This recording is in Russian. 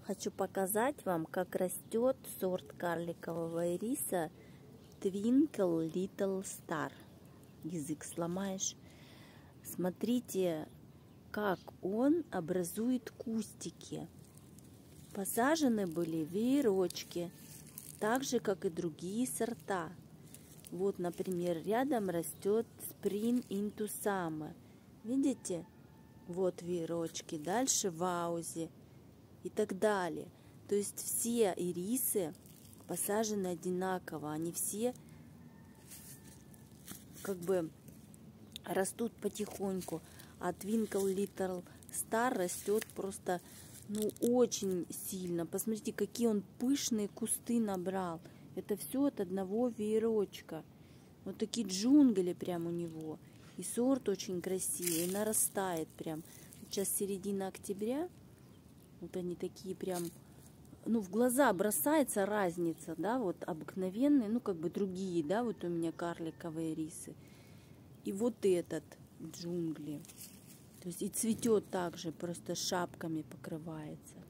Хочу показать вам, как растет сорт карликового ириса Twinkle Little Star. Язык сломаешь. Смотрите, как он образует кустики. Посажены были веерочки, так же, как и другие сорта. Вот, например, рядом растет Spring into Summer. Видите? Вот веерочки. Дальше Ваузи. И так далее. То есть все ирисы посажены одинаково. Они все как бы растут потихоньку. А Twinkle Little Star растет просто очень сильно. Посмотрите, какие он пышные кусты набрал. Это все от одного веерочка. Вот такие джунгли прям у него. И сорт очень красивый, и нарастает прям. Сейчас середина октября. Вот они такие прям, в глаза бросается разница, да, вот обыкновенные, как бы другие, да, вот у меня карликовые рисы. И вот этот джунгли. То есть и цветет также, просто шапками покрывается.